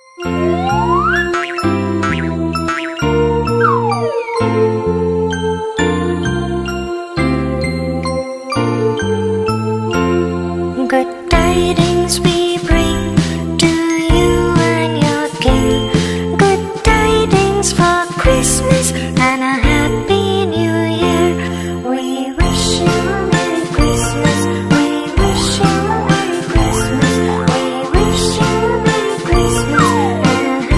Good tidings we bring to you and your king. Good tidings for Christmas and a happy new year. We wish you a Merry Christmas. We wish you a Merry Christmas. We wish you a Merry Christmas and a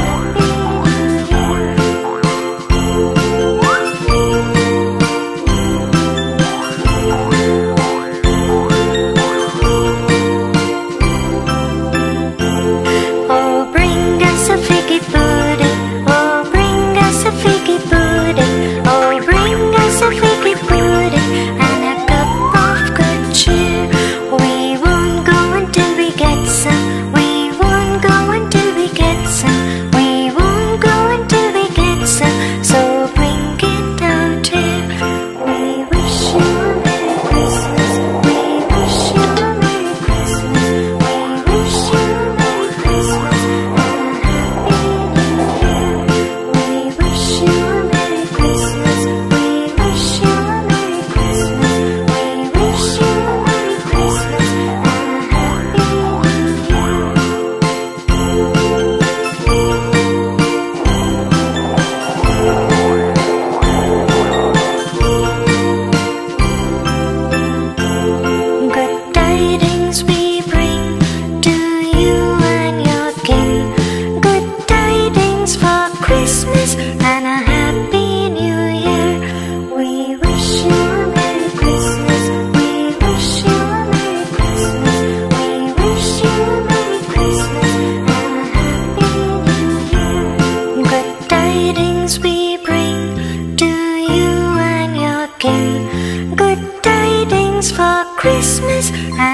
Christmas and a happy new year. We wish you a Merry Christmas. We wish you a Merry Christmas. We wish you a Merry Christmas and a happy new year. Good tidings we bring to you and your king. Good tidings for Christmas and